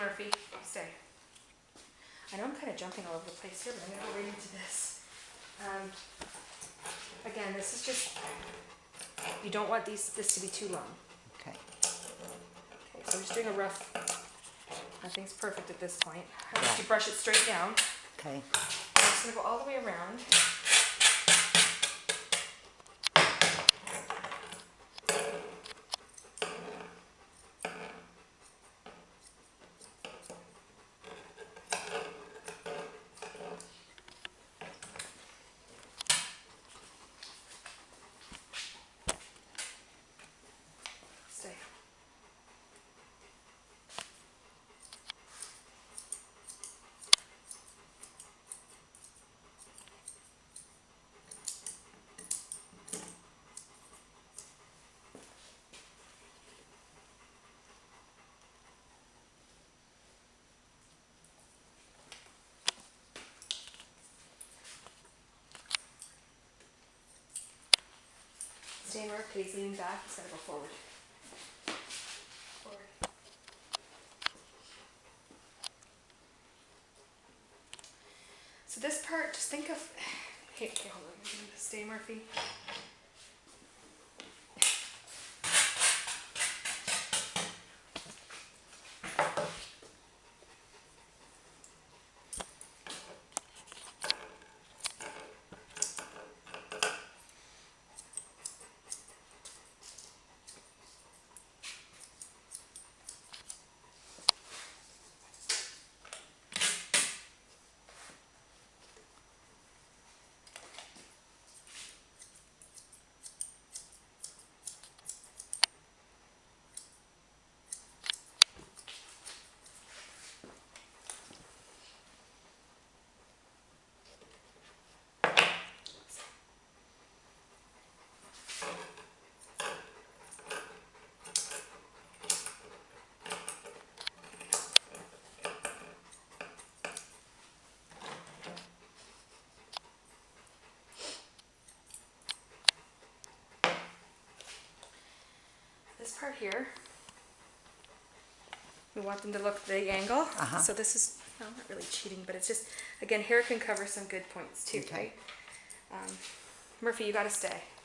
Murphy. Stay. I know I'm kind of jumping all over the place here, but I'm going to go right into this. Again, this is just, you don't want this to be too long. Okay. Okay, so I'm just doing a rough, nothing's perfect at this point. I want you to brush it straight down. Okay. I'm just going to go all the way around. Stay. Staying where please, leaning back, it's going to go forward. Forward. So this part, just think of, hey, hold on, stay Murphy. This part here, we want them to look the angle. So this is, well, not really cheating, but it's just, again, hair can cover some good points too, right? Murphy, you got to stay.